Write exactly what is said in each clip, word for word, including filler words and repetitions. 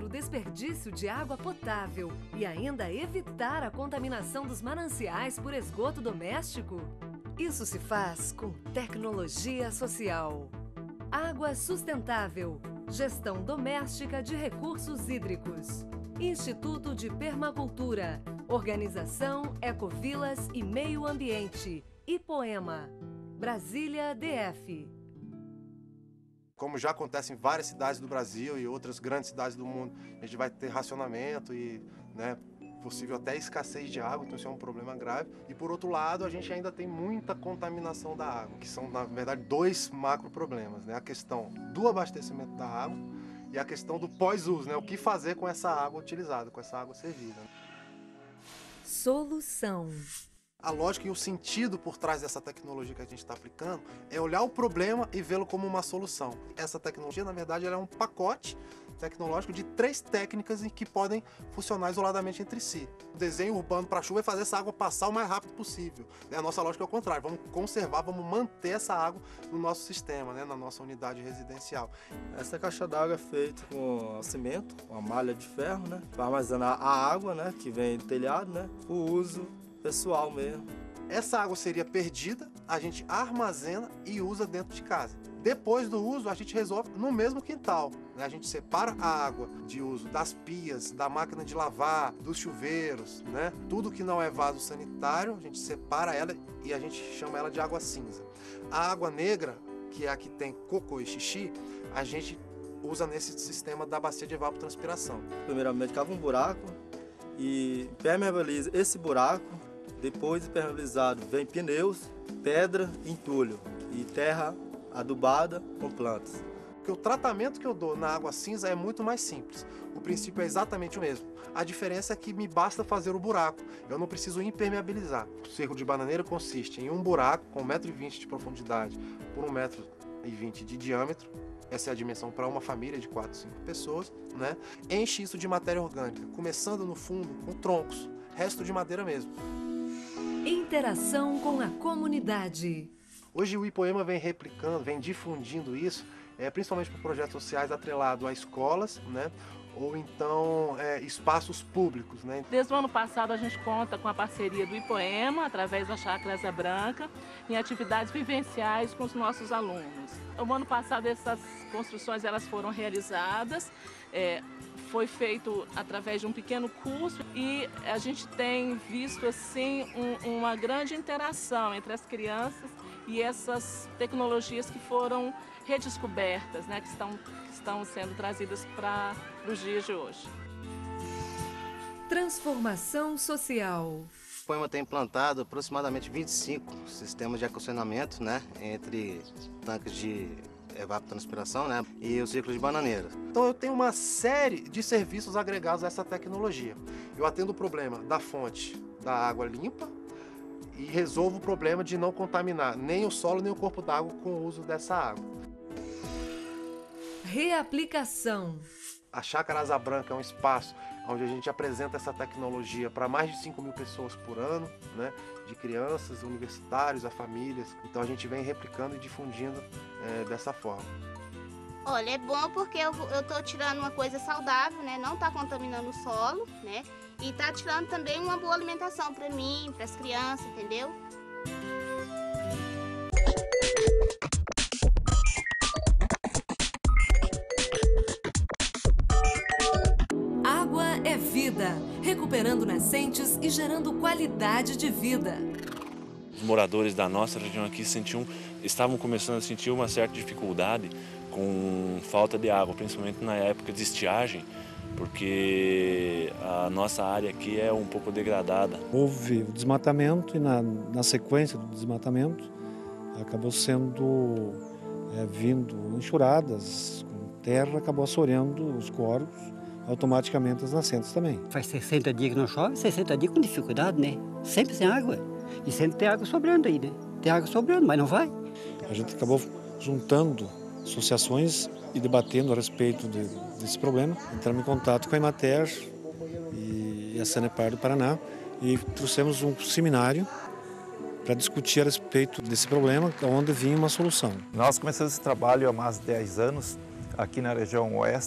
reduzir o desperdício de água potável e ainda evitar a contaminação dos mananciais por esgoto doméstico? Isso se faz com tecnologia social. Água sustentável. Gestão doméstica de recursos hídricos. Instituto de Permacultura. Organização Ecovilas e Meio Ambiente. Ipoema. Brasília, D F. Como já acontece em várias cidades do Brasil e outras grandes cidades do mundo, a gente vai ter racionamento e, né, possível até escassez de água, então isso é um problema grave. E por outro lado, a gente ainda tem muita contaminação da água, que são, na verdade, dois macro problemas, né? A questão do abastecimento da água e a questão do pós-uso, né? O que fazer com essa água utilizada, com essa água servida. Solução. A lógica e o sentido por trás dessa tecnologia que a gente está aplicando é olhar o problema e vê-lo como uma solução. Essa tecnologia, na verdade, ela é um pacote tecnológico de três técnicas que podem funcionar isoladamente entre si. O desenho urbano para a chuva é fazer essa água passar o mais rápido possível. A nossa lógica é o contrário, vamos conservar, vamos manter essa água no nosso sistema, né, na nossa unidade residencial. Essa caixa d'água é feita com cimento, uma malha de ferro, né, para armazenar a água, né, que vem do telhado, né, o uso pessoal mesmo. Essa água seria perdida, a gente armazena e usa dentro de casa. Depois do uso, a gente resolve no mesmo quintal, né? A gente separa a água de uso das pias, da máquina de lavar, dos chuveiros, né? Tudo que não é vaso sanitário, a gente separa ela e a gente chama ela de água cinza. A água negra, que é a que tem cocô e xixi, a gente usa nesse sistema da bacia de evapotranspiração. Primeiramente, cava um buraco e permeabiliza esse buraco. Depois de permeabilizado, vem pneus, pedra e entulho e terra adubada com plantas. Porque o tratamento que eu dou na água cinza é muito mais simples. O princípio é exatamente o mesmo. A diferença é que me basta fazer o buraco. Eu não preciso impermeabilizar. O cerco de bananeira consiste em um buraco com um metro e vinte de profundidade por um metro e vinte de diâmetro. Essa é a dimensão para uma família de quatro, cinco pessoas, né? Enche isso de matéria orgânica, começando no fundo com troncos, resto de madeira mesmo. Interação com a comunidade. Hoje o Ipoema vem replicando, vem difundindo isso, é, principalmente por projetos sociais atrelados a escolas, né? Ou então é, espaços públicos, né? Desde o ano passado a gente conta com a parceria do Ipoema, através da Chácara Asa Branca, em atividades vivenciais com os nossos alunos. O ano passado essas construções elas foram realizadas, é, foi feito através de um pequeno curso e a gente tem visto assim um, uma grande interação entre as crianças e essas tecnologias que foram redescobertas, né, que estão, que estão sendo trazidas para os dias de hoje. Transformação social. O Ipoema tem implantado aproximadamente vinte e cinco sistemas de equacionamento, né, entre tanques de evapotranspiração, né, e o ciclo de bananeira. Então eu tenho uma série de serviços agregados a essa tecnologia. Eu atendo o problema da fonte da água limpa e resolvo o problema de não contaminar nem o solo nem o corpo d'água com o uso dessa água. Reaplicação. A Chácara Asa Branca é um espaço onde a gente apresenta essa tecnologia para mais de cinco mil pessoas por ano, né? De crianças, universitários, a famílias. Então a gente vem replicando e difundindo é, dessa forma. Olha, é bom porque eu estou tirando uma coisa saudável, né? Não está contaminando o solo, né? E está tirando também uma boa alimentação para mim, para as crianças, entendeu? Água é vida, recuperando nascentes e gerando qualidade de vida. Os moradores da nossa região aqui sentiam, estavam começando a sentir uma certa dificuldade com falta de água, principalmente na época de estiagem, porque a nossa área aqui é um pouco degradada. Houve o desmatamento e na, na sequência do desmatamento acabou sendo é, vindo enxurradas com terra, acabou assoreando os córregos, automaticamente as nascentes também. Faz sessenta dias que não chove, sessenta dias com dificuldade, né? Sempre sem água. E sempre tem água sobrando aí, né? Tem água sobrando, mas não vai. A gente acabou juntando associações e debatendo a respeito de, desse problema. Entramos em contato com a Emater e a Sanepar do Paraná e trouxemos um seminário para discutir a respeito desse problema, onde vinha uma solução. Nós começamos esse trabalho há mais de dez anos, aqui na região oeste,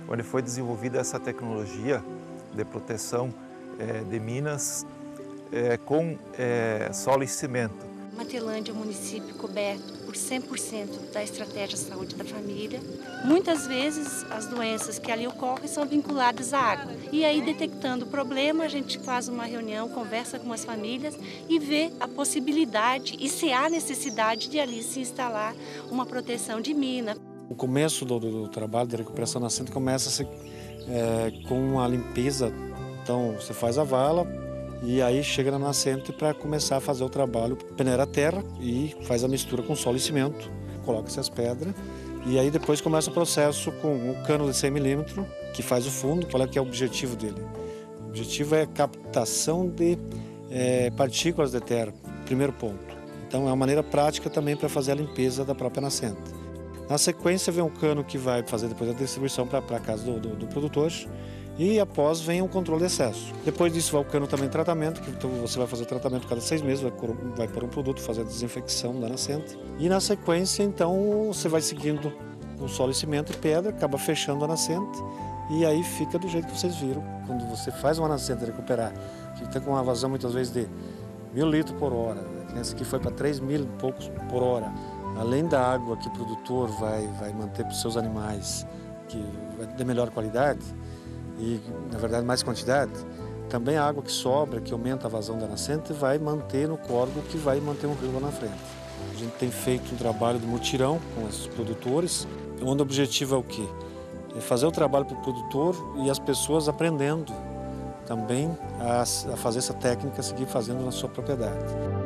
onde foi desenvolvida essa tecnologia de proteção é, de minas é, com é, solo e cimento. Matelândia é um município coberto por cem por cento da estratégia de saúde da família. Muitas vezes as doenças que ali ocorrem são vinculadas à água. E aí, detectando o problema, a gente faz uma reunião, conversa com as famílias e vê a possibilidade e se há necessidade de ali se instalar uma proteção de mina. O começo do, do, do trabalho de recuperação nascente começa é, com a limpeza. Então, você faz a vala e aí chega na nascente para começar a fazer o trabalho. Peneira a terra e faz a mistura com solo e cimento, coloca essas pedras e aí depois começa o processo com o cano de cem milímetros, que faz o fundo. Qual é que é o objetivo dele? O objetivo é a captação de é, partículas de terra, primeiro ponto. Então é uma maneira prática também para fazer a limpeza da própria nascente. Na sequência vem um cano que vai fazer depois a distribuição para a casa do, do, do produtor. E após vem o controle de excesso. Depois disso vai o cano também tratamento, que então você vai fazer o tratamento cada seis meses, vai pôr, vai pôr um produto, fazer a desinfecção da nascente. E na sequência, então, você vai seguindo com solo e cimento e pedra, acaba fechando a nascente e aí fica do jeito que vocês viram. Quando você faz uma nascente recuperar, que está com uma vazão muitas vezes de mil litros por hora, essa aqui foi para três mil e poucos por hora, além da água que o produtor vai, vai manter para os seus animais, que vai ter melhor qualidade, e, na verdade, mais quantidade, também a água que sobra, que aumenta a vazão da nascente, vai manter no córrego, que vai manter um rio lá na frente. A gente tem feito um trabalho de mutirão com esses produtores, onde o objetivo é o quê? É fazer o trabalho para o produtor e as pessoas aprendendo também a, a fazer essa técnica, seguir fazendo na sua propriedade.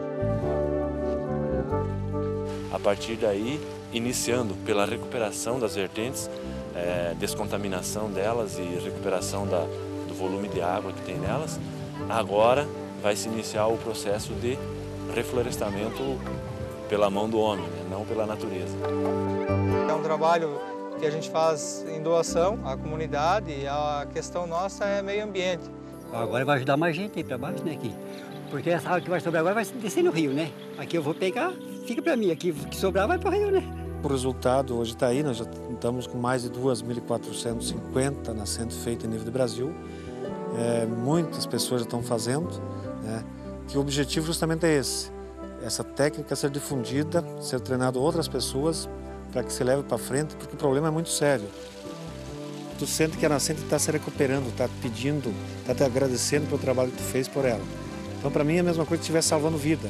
A partir daí, iniciando pela recuperação das vertentes, É, descontaminação delas e recuperação da, do volume de água que tem nelas, agora vai se iniciar o processo de reflorestamento pela mão do homem, né? Não pela natureza. É um trabalho que a gente faz em doação à comunidade e a questão nossa é meio ambiente. Agora vai ajudar mais gente aí para baixo, né, aqui. Porque essa água que vai sobrar agora vai descer no rio, né? Aqui eu vou pegar, fica para mim, aqui que sobrar vai para o rio, né? O resultado hoje está aí, nós já estamos com mais de duas mil quatrocentas e cinquenta nascentes feitas em nível do Brasil. É, muitas pessoas já estão fazendo, né, que o objetivo justamente é esse, essa técnica ser difundida, ser treinado outras pessoas para que se leve para frente, porque o problema é muito sério. Tu sente que a nascente está se recuperando, está pedindo, está te agradecendo pelo trabalho que tu fez por ela. Então, para mim, é a mesma coisa que estiver salvando vida.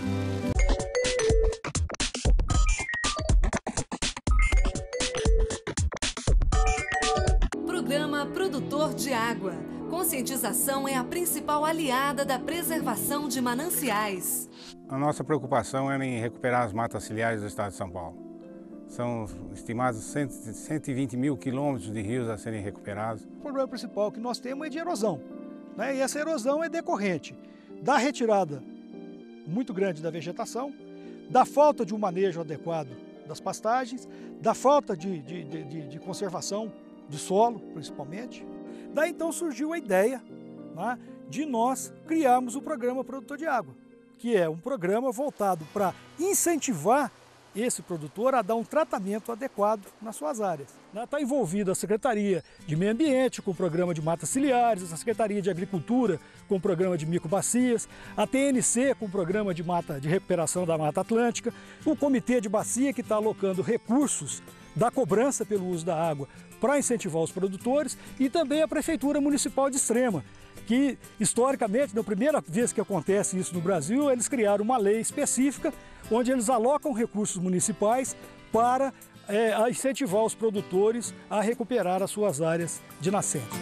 Programa Produtor de Água. Conscientização é a principal aliada da preservação de mananciais. A nossa preocupação era em recuperar as matas ciliares do estado de São Paulo. São estimados cento e vinte mil quilômetros de rios a serem recuperados. O problema principal que nós temos é de erosão, né? E essa erosão é decorrente da retirada muito grande da vegetação, da falta de um manejo adequado das pastagens, da falta de, de, de, de conservação de solo, principalmente. Daí então surgiu a ideia, né, de nós criarmos o programa Produtor de Água, que é um programa voltado para incentivar esse produtor a dar um tratamento adequado nas suas áreas. Está envolvida a Secretaria de Meio Ambiente com o programa de matas ciliares, a Secretaria de Agricultura com o programa de microbacias, a T N C com o programa de, mata, de recuperação da Mata Atlântica, o Comitê de Bacia que está alocando recursos da cobrança pelo uso da água para incentivar os produtores, e também a Prefeitura Municipal de Extrema, que historicamente, na primeira vez que acontece isso no Brasil, eles criaram uma lei específica onde eles alocam recursos municipais para é, incentivar os produtores a recuperar as suas áreas de nascente.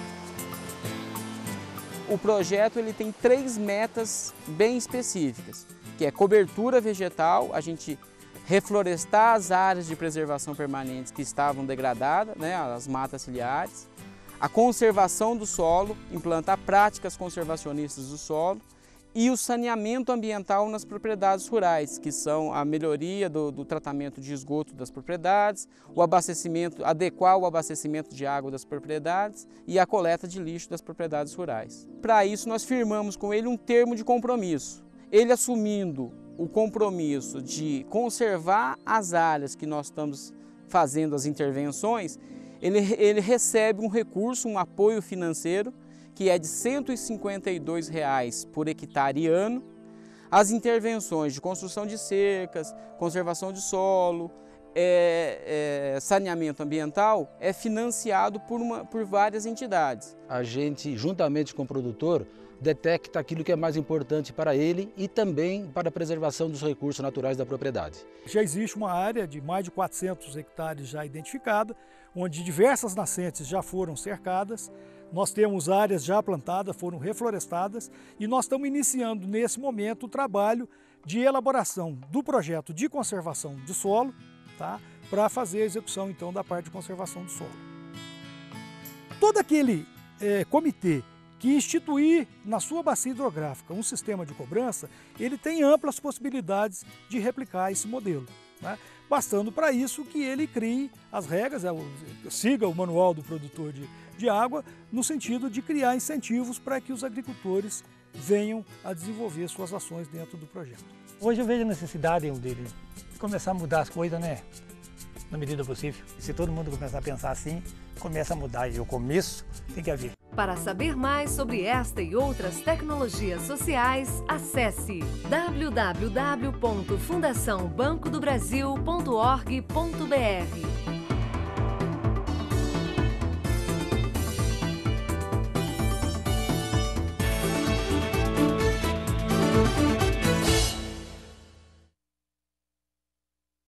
O projeto ele tem três metas bem específicas, que é cobertura vegetal, a gente reflorestar as áreas de preservação permanentes que estavam degradadas, né, as matas ciliares, a conservação do solo, implantar práticas conservacionistas do solo e o saneamento ambiental nas propriedades rurais, que são a melhoria do, do tratamento de esgoto das propriedades, o abastecimento, adequar o abastecimento de água das propriedades e a coleta de lixo das propriedades rurais. Para isso, nós firmamos com ele um termo de compromisso. Ele assumindo o compromisso de conservar as áreas que nós estamos fazendo as intervenções, ele, ele recebe um recurso, um apoio financeiro, que é de cento e cinquenta e dois reais por hectare e ano. As intervenções de construção de cercas, conservação de solo, é, é, saneamento ambiental é financiado por, uma, por várias entidades. A gente, juntamente com o produtor, detecta aquilo que é mais importante para ele e também para a preservação dos recursos naturais da propriedade. Já existe uma área de mais de quatrocentos hectares já identificada, onde diversas nascentes já foram cercadas. Nós temos áreas já plantadas, foram reflorestadas e nós estamos iniciando nesse momento o trabalho de elaboração do projeto de conservação de solo, tá? Para fazer a execução então da parte de conservação do solo. Todo aquele é, comitê que instituir na sua bacia hidrográfica um sistema de cobrança, ele tem amplas possibilidades de replicar esse modelo, né? Bastando para isso que ele crie as regras, siga o manual do produtor de, de água, no sentido de criar incentivos para que os agricultores venham a desenvolver suas ações dentro do projeto. Hoje eu vejo a necessidade dele começar a mudar as coisas, né? Na medida possível. Se todo mundo começar a pensar assim, começa a mudar e o começo tem que haver. Para saber mais sobre esta e outras tecnologias sociais, acesse w w w ponto fundação banco do brasil ponto org ponto b r.